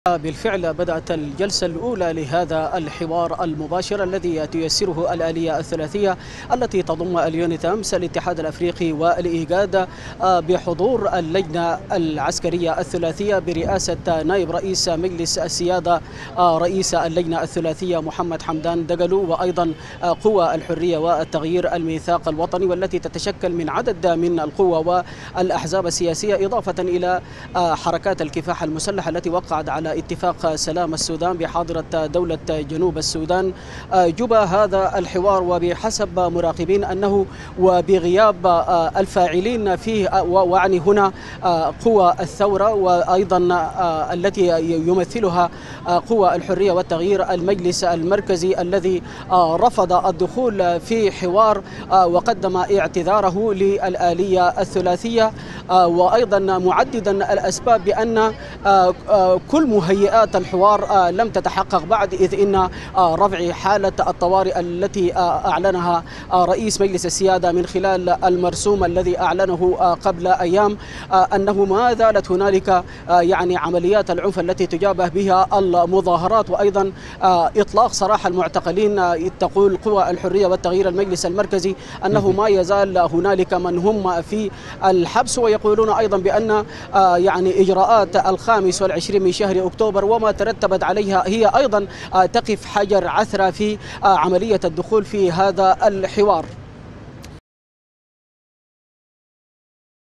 بالفعل بدأت الجلسة الأولى لهذا الحوار المباشر الذي تيسره الآلية الثلاثية التي تضم اليونيتامس الاتحاد الأفريقي والإيجاد بحضور اللجنة العسكرية الثلاثية برئاسة نائب رئيس مجلس السيادة رئيس اللجنة الثلاثية محمد حمدان دقلو، وأيضا قوى الحرية والتغيير الميثاق الوطني والتي تتشكل من عدد من القوى والأحزاب السياسية، إضافة إلى حركات الكفاح المسلح التي وقعت على اتفاق سلام السودان بحاضرة دولة جنوب السودان. جبى هذا الحوار وبحسب مراقبين أنه وبغياب الفاعلين فيه، وعني هنا قوى الثورة وأيضا التي يمثلها قوى الحرية والتغيير المجلس المركزي الذي رفض الدخول في حوار وقدم اعتذاره للآلية الثلاثية، وأيضا معددا الأسباب بأن كل مهيئات الحوار لم تتحقق بعد، إذ إن رفع حالة الطوارئ التي أعلنها رئيس مجلس السيادة من خلال المرسوم الذي أعلنه قبل أيام أنه ما زالت هنالك عمليات العنف التي تجابه بها المظاهرات، وأيضا إطلاق سراح المعتقلين. تقول قوى الحرية والتغيير المجلس المركزي أنه ما يزال هنالك من هم في الحبس، ويقولون أيضا بأن إجراءات 25 من شهر أكتوبر وما ترتبت عليها هي أيضا تقف حجر عثرة في عملية الدخول في هذا الحوار.